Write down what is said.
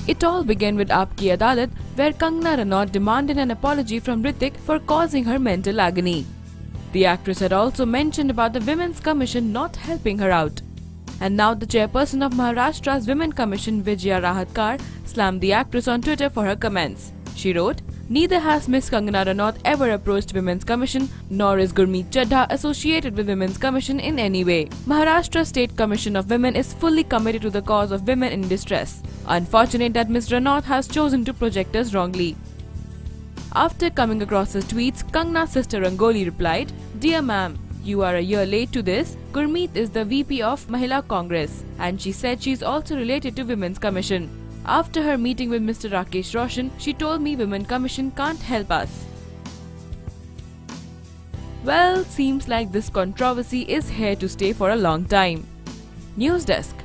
It all began with Aap Ki Adalat, where Kangana Ranaut demanded an apology from Hrithik for causing her mental agony. The actress had also mentioned about the Women's Commission not helping her out. And now the chairperson of Maharashtra's Women Commission, Vijaya Rahatkar, slammed the actress on Twitter for her comments. She wrote, "Neither has Ms.Kangana Ranaut ever approached Women's Commission, nor is Gurmeet Chadda associated with Women's Commission in any way. Maharashtra State Commission of Women is fully committed to the cause of women in distress. Unfortunate that Ms.Ranaut has chosen to project us wrongly." After coming across his tweets, Kangana's sister Rangoli replied, "Dear ma'am, you are a year late to this. Gurmeet is the VP of Mahila Congress and she said she is also related to Women's Commission. After her meeting with Mr. Rakesh Roshan, she told me Women Commission can't help us." Well, seems like this controversy is here to stay for a long time. News Desk.